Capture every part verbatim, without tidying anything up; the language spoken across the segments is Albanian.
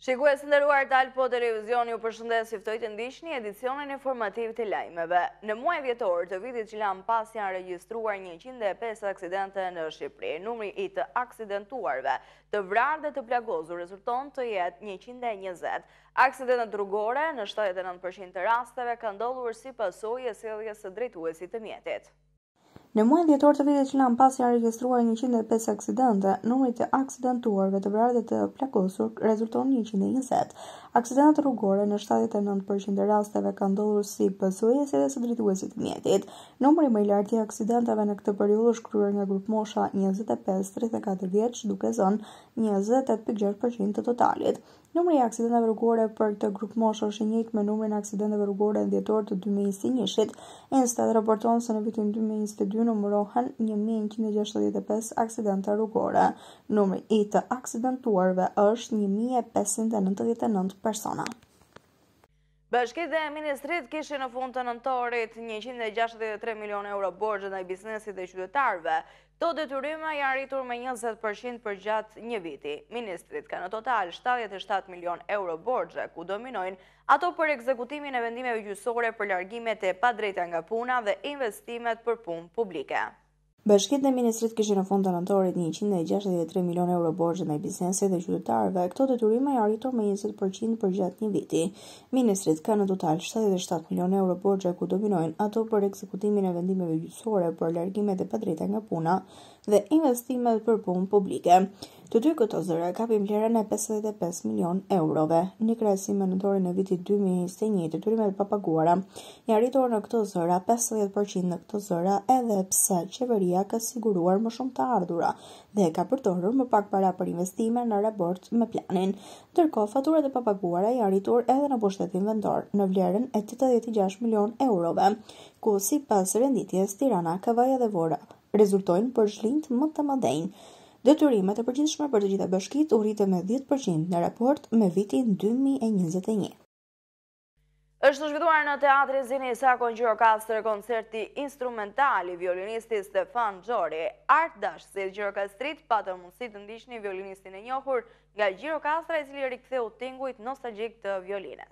Shikues nderuar, Talpo Televizioni ju përshëndes, ju ftoj të ndiqni edicionin informativ të lajmeve. Në muaj dhjetor të vitit që lan pas janë regjistruar njëqind e pesë aksidente në Shqipëri. Numri i të aksidentuarve, të vrarë dhe të plagosur rezulton të jetë njëqind e njëzet. Aksidentet rrugore në shtatëdhjetë e nëntë përqind të rasteve kanë ndodhur si pasojë e sjelljes së drejtuesit të mjetit. Në muajin dhjetor të vitit që lan pas janë regjistruar njëqind e pesë aksidente, numri të aksidentuarve, të vrarë dhe të plagosur rezulton njëqind e njëzet. Aksidentet rrugore në shtatëdhjetë e nëntë përqind të rasteve kanë ndodhur si pasojë e sjelljes së drejtuesit të mjetit. Numri më i lartë i aksidenteve në këtë periudhë është kryer nga grup mosha njëzet e pesë deri në tridhjetë e katër vjeç, duke qenë njëzet e tetë pikë gjashtë përqind të totalit. Numri i aksidenteve rrugore për këtë grup moshe është i njëjtë me numrin e aksidenteve rrugore në dhjetor të dy mijë e njëzet e njëit. Instat raporton se në vitin dy mijë e njëzet e dy numërohen një mijë njëqind e gjashtëdhjetë e pesë aksidente rrugore. Numri i të aksidentuarve është një mijë e pesëqind e nëntëdhjetë e nëntë persona. Bashkitë dhe Ministrit kishin në fund të nëntorit njëqind e gjashtëdhjetë e tre milionë euro borxhe ndaj biznesit dhe qytetarëve. Këto detyrime janë arritur me njëzet përqind për gjatë një viti. Ministrit ka në total shtatëdhjetë e shtatë milionë euro borxhe, ku dominojnë ato për ekzekutimin e vendimeve gjyqësore për largimet e padrejta nga puna dhe investimet për punë publike. Bashkitë dhe Ministrit kishin në fund të nëntorit njëqind e gjashtëdhjetë e tre milionë euro borxhe ndaj biznesit dhe qytetarëve. Këto detyrime janë arritur me njëzet përqind për gjatë një viti. Ministrit ka në total shtatëdhjetë e shtatë milionë euro borxhe, ku dominojnë ato për ekzekutimin e vendimeve gjyqësore për largimet e padrejta nga puna dhe investimet për punë publike. Të dy këto zëra kapin vlerën e pesëdhjetë e pesë milionë eurove. Në krahasim me nëntorin e vitit dy mijë e njëzet e një, detyrimet e papaguara janë arritur në këto zëra pesëdhjetë përqind në këto zëra, edhe pse qeveria ka siguruar më shumë të ardhura dhe ka përdorur më pak para për investime në raport me planin. Ndërkohë, faturat e papaguara janë arritur edhe në pushtetin vendor në vlerën e tetëdhjetë e gjashtë milionë eurove, ku sipas renditjes Tirana, Kavaja dhe Vora rezultojnë për zhlinjt më të mëdhenj. Detyrimet e përgjithshme për të gjitha bashkitë u rritën me dhjetë përqind në raport me vitin dy mijë e njëzet e një. Është zhvilluar në teatrin Zini Sako në Gjirokastër koncerti instrumental i violinistit Stefan Xhori. Art dashësit Gjirokastrit patën mundësi të ndiqni violinistin e njohur nga Gjirokastra, i cili riktheu tingujt nostalgjik të violinës.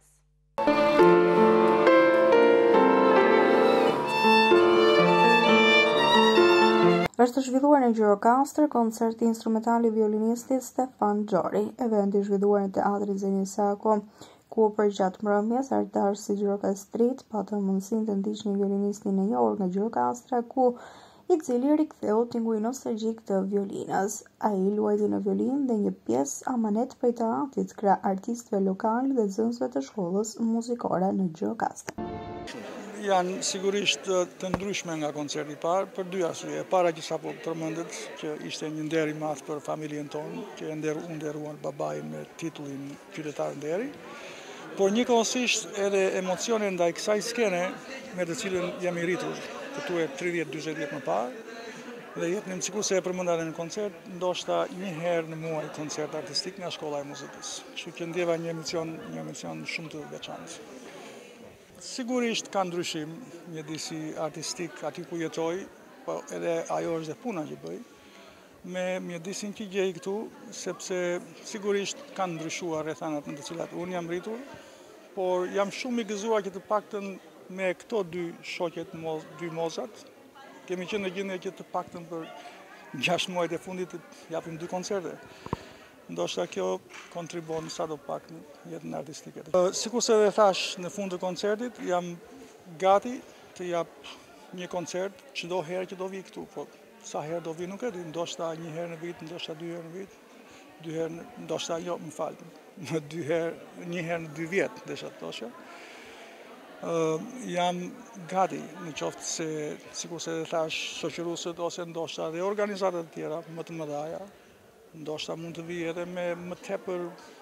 Është zhvilluar në Gjirokastër koncerti instrumental i violinistit Stefan Xhori. Eventi i zhvilluar në teatrin Zini Sako, ku për gjatë mbrëmjes artdashësit Gjirokastrit patën mundësinë të ndiqnin violinistin e njohur nga Gjirokastra, ku i cili riktheu tingujin nostalgjik të violinës. Ai luajti në violinë dhe një pjesë amanet prej të atit krah artistëve lokal dhe nxënësve të shkollës muzikore në Gjirokastër. Janë sigurisht të ndryshme nga koncerti i parë për dy arsye. E para që sapo përmendet që ishte një nder i madh për familjen tonë, që e nderu, nderuan babain me titullin qytetar nderi, por njëkohësisht edhe emocionin ndaj kësaj skene me të cilën jam i rritur këtu e tridhjetë dyzet vjet më parë, dhe jetnim sikur se e përmenda në koncert, ndoshta një herë në muaj koncert artistik nga shkolla e muzikës. Kështu që ndjeva një emocion, një emocion shumë të veçantë. Sigurisht ka ndryshim mjedisi artistik aty ku jetoj, po edhe ajo është dhe puna që bëj, me mjedisin që gjej këtu, sepse sigurisht kanë ndryshuar rrethanat në të cilat unë jam rritur, por jam shumë i gëzuar që të paktën me këto dy shoqet, dy mozat, kemi qenë në gjendje që të paktën për gjashtë muajt e fundit të japim dy koncerte. Ndoshta kjo kontribon sa do pak në jetën artistike. Sikur se dhe thash në fund të koncertit, jam gati të jap një koncert çdo herë që do vi këtu, po sa herë do vi nuk e di, ndoshta një herë në vit, ndoshta dy herë në vit, dy herë, ndoshta jo, më fal, dy herë, një herë në dy vjet, desha të thosha. Uh, jam gati në qoftë se, sikur se dhe thash, shoqëruesit ose ndoshta dhe organizatat e tjera më të mëdha, ndoshta mund të vijë edhe me më tepër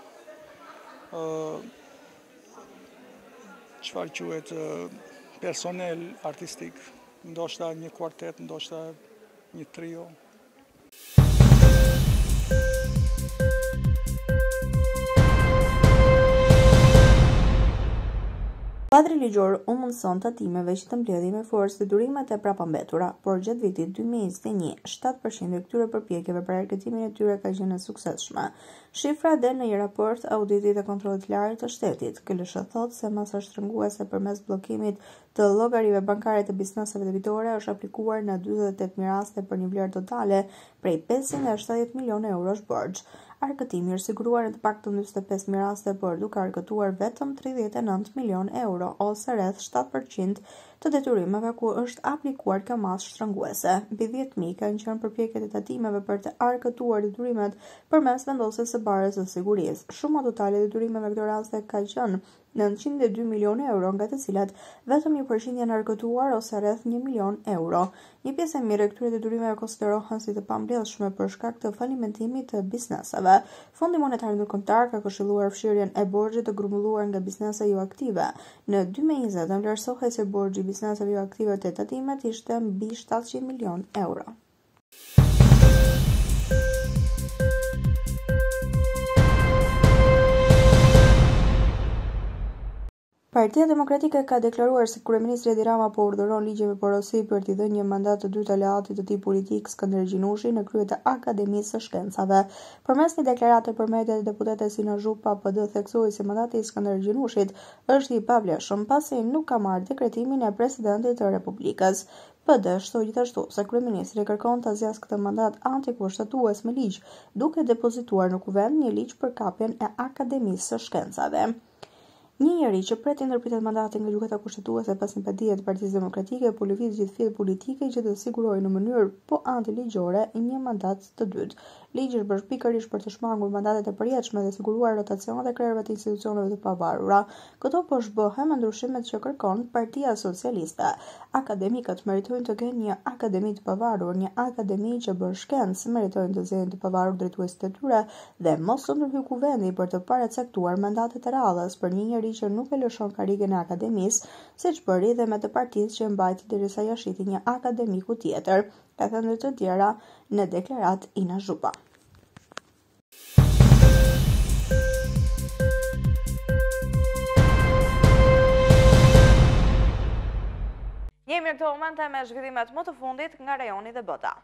çfarë quhet personel artistik, ndoshta një kuartet, ndoshta një trio. Kuadri ligjor u mundson tatimeve që të mbledhej me forcë detyrimet e prapambetura, por gjatë vitit dy mijë e njëzet e një, shtatë përqind e këtyre përpjekjeve për argëtimin e tyre ka qenë e suksesshme. Shifra del në një raport auditit e kontrollit të lartë të shtetit. K L S H thotë se masa shtrënguese përmes bllokimit të llogarive bankare të bizneseve debitore është aplikuar në dyzet e tetë mijë raste për një vlerë totale prej pesëqind e shtatëdhjetë milionë eurosh borxh. Argëtimi është siguruar në të paktën njëzet e pesë mijë raste, por duke argëtuar vetëm tridhjetë e nëntë milionë euro, ose rreth shtatë përqind të detyrimeve ku është aplikuar kjo masë shtrënguese. Mbi dhjetë mijë kanë qenë përpjekjet e tatimeve për të argëtuar detyrimet përmes vendosjes së barës së sigurisë. Shuma totale e detyrimeve në këto raste ka qenë nëntëqind e dy milionë euro, nga të cilat vetëm një përqind janë argëtuar ose rreth një milion euro. Një pjesë e mirë e këtyre detyrimeve konsiderohen si të pambledhshme për shkak të falimentimit të bizneseve. Fondi Monetar Ndërkombëtar ka këshilluar fshirjen e borxhit të grumbulluar nga biznese jo aktive. Në dy mijë e njëzet, vlerësohej se borxhi i bizneseve jo aktive të tatimet ishte mbi shtatëqind milion euro. Partia Demokratike ka deklaruar se kryeministri Edi Rama po urdhëron ligje me porosi për t'i dhënë një mandat të dytë aleatit të tij politik Skënder Gjinushi në krye të Akademisë së Shkencave. Përmes një deklarate për mediat, deputete Sina Zhupa P D theksoi se mandati i Skënder Gjinushit është i pavlefshëm pasi nuk ka marrë dekretimin e presidentit të Republikës. P D shtoi gjithashtu se kryeministri kërkon ta zgjasë këtë mandat antikushtatues me ligj, duke depozituar në kuvend një ligj për kapjen e Akademisë së Shkencave. Një njeri që pret të ndërpritet mandatin nga gjykata kushtetuese pas simpative të Partisë Demokratike po lëviz gjithë fill politike që të sigurojë në mënyrë po antiligjore një mandat të dytë. Ligji është bërë pikërisht për të shmangur mandatet e përjetshme dhe siguruar rotacionet e krerëve të institucioneve të pavarura. Këto po shbohen me ndryshimet që kërkon Partia Socialiste. Akademikët meritojnë të kenë një akademi të pavarur, një akademi që bën shkencë, meritojnë të zëjnë të pavarur drejtuesit e tyre dhe mos të ndërhyjë kuvendi për të paracaktuar mandatet e radhës për një njeri që nuk e lëshon karrigen e akademisë, siç bëri dhe me të partisë që mbajti derisa ja shiti një akademiku tjetër, ka thënë të tjera në deklarat Ina Zhupa. Jemi në këto momente me zhvillimet më të fundit nga rajoni dhe bota.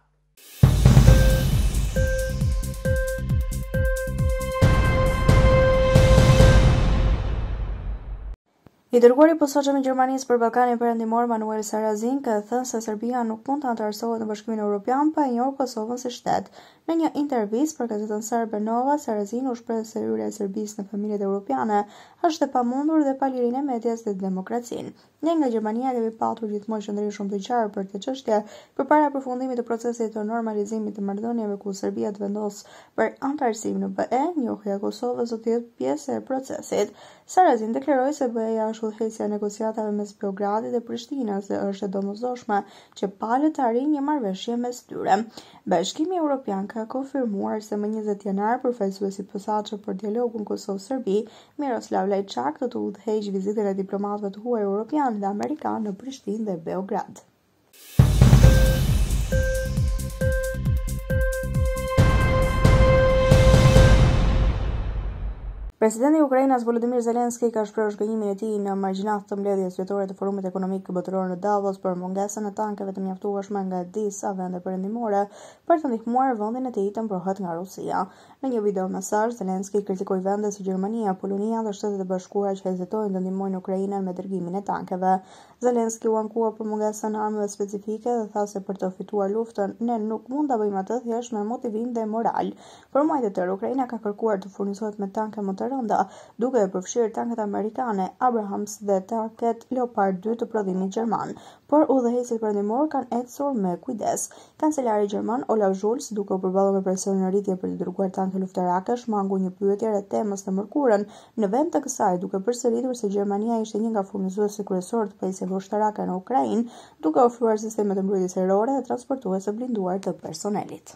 I dërguari i posaçëm i Gjermanisë për Ballkanin Perëndimor, Manuel Sarrazin, ka thënë se Serbia nuk mund të anëtarësohet në Bashkimin Evropian pa e njohur Kosovën si shtet. Në një intervistë për gazetën serbe Nova, Sarrazin u shpreh se hyrja e Serbisë në familjet evropiane është e pamundur dhe pa lirinë e medias dhe demokracinë. Ne nga Gjermania kemi patur gjithmonë qendrim shumë të qartë për këtë çështje përpara përfundimit të procesit të normalizimit të marrëdhënieve ku Serbia të vendos për anëtarësim në B E, njohja e Kosovës do të jetë pjesë e procesit. Sarrazin deklaroi se B E-ja është udhëheqësja e negociatave mes Beogradit dhe Prishtinës dhe është e domosdoshme që palët të arrijë një marrëveshje mes tyre. Bashkimi Evropian ka konfirmuar se më njëzet janar përfaqësuesi i posaçëm për dialogun Kosovë-Serbi, Miroslav Lajçak, do të udhëheqë vizitën e diplomatëve të huaj evropian dhe amerikan në Prishtinë dhe Beograd. Presidenti i Ukrainës Volodymyr Zelensky ka shprehur zgënjimin e tij në margjinat të mbledhjes vjetore të Forumit Ekonomik Botëror në Davos për mungesën e tankeve të mjaftueshme nga disa vende perëndimore për të ndihmuar vendin e tij të mbrohet nga Rusia. Në një video mesazh, Zelensky kritikoi vende si Gjermania, Polonia dhe Shtetet e Bashkuara që hezitojnë të ndihmojnë Ukrainën me dërgimin e tankeve. Zelensky u ankua për mungesën e armëve specifike dhe tha se për të fituar luftën ne nuk mund ta bëjmë atë thjesht me motivim dhe moral. Për muaj të tërë, Ukraina ka kërkuar të furnizohet me tanke më të rënda, duke e përfshirë tanket amerikane Abrams dhe tanket Leopard dy të prodhimit gjerman, por udhëheqësit perëndimor kanë ecur me kujdes. Kancelari gjerman Olaf Scholz, duke u përballur me presionin në rritje për të dërguar tanke luftarake, shmangu një pyetje rreth temës të mërkurën në vend të kësaj, duke përsëritur se Gjermania ishte një nga furnizuesit kryesorë të pajisjeve ushtarake në Ukrainë, duke ofruar sisteme të mbrojtjes ajrore dhe transportuese blinduar të personelit.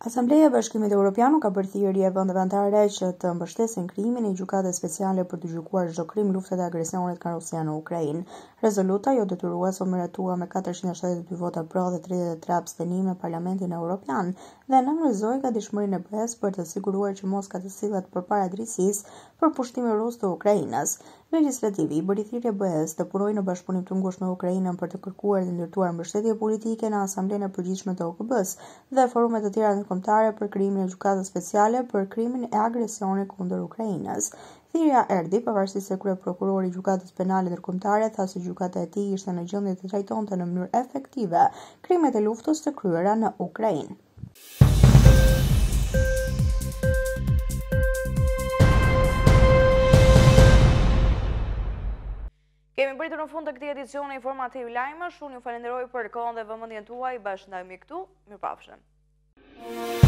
Asambleja e Bashkimit Evropian ka bërë thirrje vendeve anëtare që të mbështesin krijimin e gjykatës speciale për të gjykuar çdo krim lufte dhe agresionit nga Rusia në Ukrainë. Rezoluta jo detyruese u miratua me katërqind e shtatëdhjetë e dy vota pro dhe tridhjetë e tre abstenim në Parlamentin Evropian dhe nënvlerëzoi gatishmërinë e B E S për të siguruar që Moska të sillet përpara drejtësisë për pushtimin rus të Ukrainës. Legislativi i bëri thirrje B E S të punojë në bashkëpunim të ngushtë me Ukrainën për të kërkuar dhe ndërtuar mbështetje politike në Asamblenë e Përgjithshme të O K B-s dhe forume të tjera ndërkombëtare për krijimin e gjykatës speciale për krimin e agresionit kundër Ukrainës. Thirrja erdhi pavarësisht se kryeprokurori i gjykatës penale ndërkombëtare tha se gjykata e tij ishte në gjendje të trajtonte në mënyrë efektive krimet e luftës të kryera në Ukrainë. Kemi pritur në fund të këtij edicioni informativ lajmësh. Unë ju falenderoj për kohën dhe vëmendjen tuaj. Bashkë ndajmë këtu. Mirupafshim.